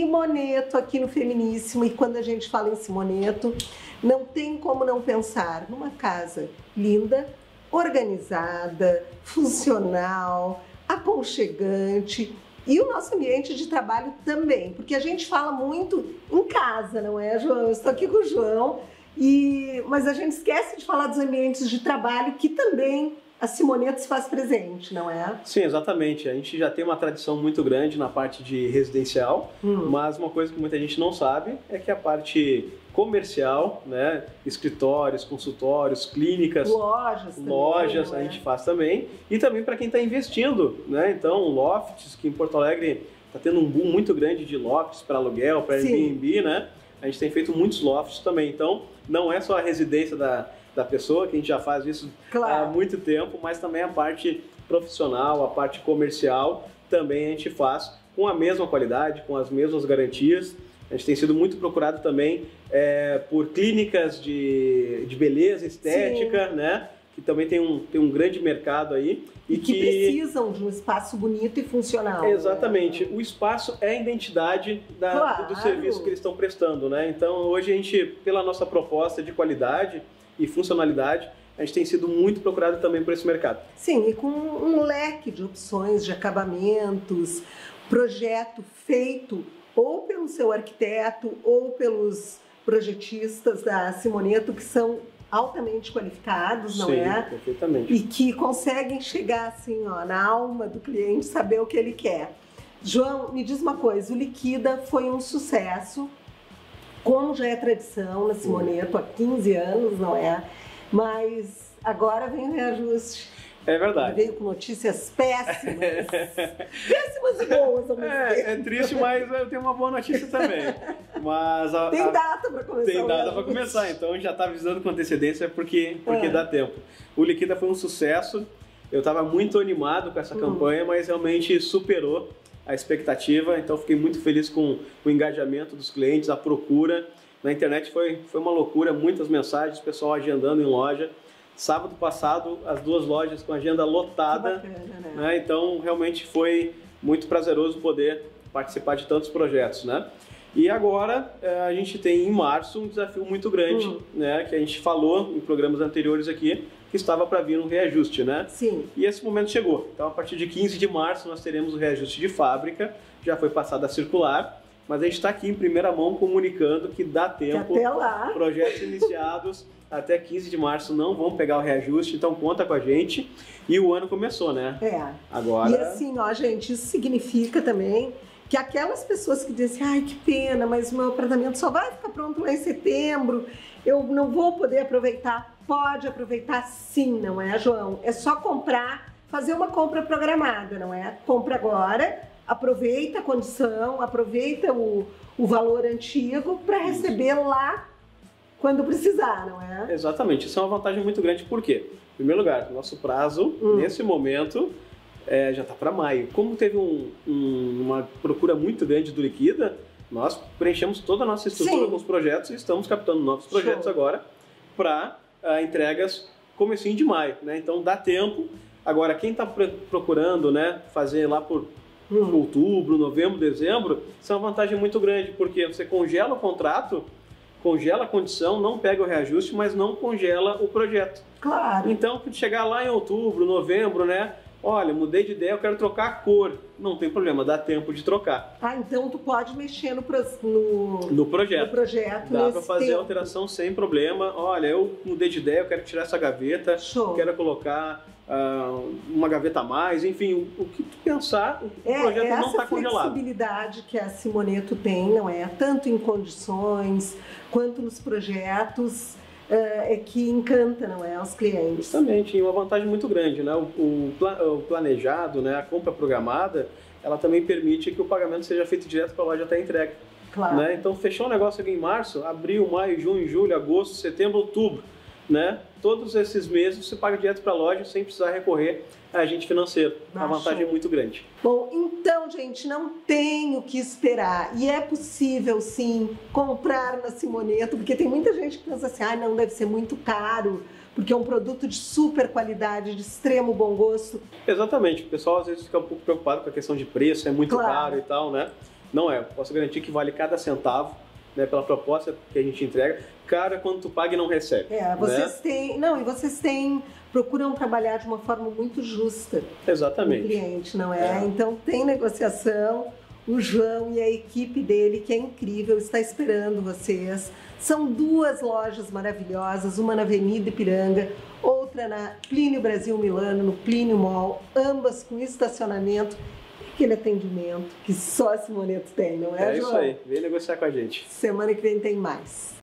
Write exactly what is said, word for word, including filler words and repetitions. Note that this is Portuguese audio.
Simoneto aqui no Feminíssimo, e quando a gente fala em Simoneto, não tem como não pensar numa casa linda, organizada, funcional, aconchegante, e o nosso ambiente de trabalho também, porque a gente fala muito em casa, não é, João? Eu estou aqui com o João, e... mas a gente esquece de falar dos ambientes de trabalho que também a Simoneto se faz presente, não é? Sim, exatamente. A gente já tem uma tradição muito grande na parte de residencial, hum. mas uma coisa que muita gente não sabe é que a parte comercial, né, escritórios, consultórios, clínicas, lojas, também, lojas é? a gente faz também, e também para quem está investindo, né? Então, lofts, que em Porto Alegre está tendo um boom muito grande de lofts para aluguel, para Airbnb, né? A gente tem feito muitos lofts também. Então, não é só a residência da da pessoa, que a gente já faz isso claro. há muito tempo, mas também a parte profissional, a parte comercial, também a gente faz com a mesma qualidade, com as mesmas garantias. A gente tem sido muito procurado também é, por clínicas de, de beleza estética, Sim. né? Que também tem um, tem um grande mercado aí. E, e que, que precisam de um espaço bonito e funcional. Exatamente. Né? O espaço é a identidade da, claro. do, do serviço que eles estão prestando, né? Então, hoje a gente, pela nossa proposta de qualidade e funcionalidade, a gente tem sido muito procurado também por esse mercado. Sim, e com um leque de opções de acabamentos, projeto feito ou pelo seu arquiteto ou pelos projetistas da Simoneto, que são altamente qualificados, não Sim, é? Perfeitamente. E que conseguem chegar assim, ó, na alma do cliente, saber o que ele quer. João, me diz uma coisa, o Liquida foi um sucesso, como já é tradição na Simoneto há quinze anos, não é? Mas agora vem o reajuste. É verdade. Veio com notícias péssimas. péssimas e boas ao mesmo é, tempo. É triste, mas eu tenho uma boa notícia também. Mas a, tem a, data para começar. Tem data para começar, então a gente já está avisando com antecedência porque, porque é. dá tempo. O Liquida foi um sucesso, eu estava muito animado com essa hum. campanha, mas realmente superou a expectativa, então fiquei muito feliz com o engajamento dos clientes, a procura. Na internet foi, foi uma loucura, muitas mensagens, pessoal agendando em loja. Sábado passado, as duas lojas com agenda lotada, bacana, né? Né? Então realmente foi muito prazeroso poder participar de tantos projetos, né? E agora a gente tem em março um desafio muito grande, hum. né? Que a gente falou em programas anteriores aqui, que estava para vir um reajuste, né? Sim. E esse momento chegou. Então, a partir de quinze de março, nós teremos o reajuste de fábrica, já foi passado a circular, mas a gente está aqui em primeira mão comunicando que dá tempo. Que até lá. Projetos iniciados até quinze de março não vão pegar o reajuste, então conta com a gente. E o ano começou, né? É. Agora... E assim, ó, gente, isso significa também que aquelas pessoas que dizem, ai, que pena, mas o meu apartamento só vai ficar pronto lá em setembro, eu não vou poder aproveitar. Pode aproveitar sim, não é, João? É só comprar, fazer uma compra programada, não é? Compra agora, aproveita a condição, aproveita o, o valor antigo para receber lá quando precisar, não é? Exatamente, isso é uma vantagem muito grande, por quê? Em primeiro lugar, nosso prazo, hum. nesse momento, é, já está para maio. Como teve um, um, uma procura muito grande do Liquida, nós preenchemos toda a nossa estrutura Sim. com os projetos e estamos captando novos projetos Show. agora para uh, entregas comecinho de maio, né? Então dá tempo. Agora, quem está procurando, né, fazer lá por hum. outubro, novembro, dezembro, isso é uma vantagem muito grande, porque você congela o contrato, congela a condição, não pega o reajuste, mas não congela o projeto. Claro. Então, quando chegar lá em outubro, novembro, né? Olha, mudei de ideia, eu quero trocar a cor. Não tem problema, dá tempo de trocar. Ah, então tu pode mexer no, pro, no, no projeto. No projeto dá para fazer tempo. a alteração sem problema. Olha, eu mudei de ideia, eu quero tirar essa gaveta, Show. quero colocar uh, uma gaveta a mais, enfim, o, o que tu pensar, o é, projeto não está congelado. Essa flexibilidade que a Simoneto tem, não é? Tanto em condições quanto nos projetos. É que encanta, não é, aos clientes. Justamente, e uma vantagem muito grande, né? O, o, o planejado, né? A compra programada, ela também permite que o pagamento seja feito direto para a loja até a entrega. Claro. Né? Então, fechou o negócio aqui em março, abril, maio, junho, julho, agosto, setembro, outubro, né? Todos esses meses você paga direto para a loja sem precisar recorrer a agente financeiro. A vantagem é muito grande. Bom, então, gente, não tem o que esperar. E é possível, sim, comprar na Simoneto, porque tem muita gente que pensa assim, ah, não, deve ser muito caro, porque é um produto de super qualidade, de extremo bom gosto. Exatamente. O pessoal às vezes fica um pouco preocupado com a questão de preço, é muito claro. caro e tal, né? Não é, posso garantir que vale cada centavo, né, pela proposta que a gente entrega. Cara, quando tu paga e não recebe. É, vocês né? têm, não, e vocês têm, procuram trabalhar de uma forma muito justa. Exatamente. Com o cliente, não é? é? Então tem negociação, o João e a equipe dele, que é incrível, está esperando vocês. São duas lojas maravilhosas, uma na Avenida Ipiranga, outra na Plínio Brasil Milano, no Plínio Mall, ambas com estacionamento e aquele atendimento que só a Simoneto tem, não é, É João? isso aí, vem negociar com a gente. Semana que vem tem mais.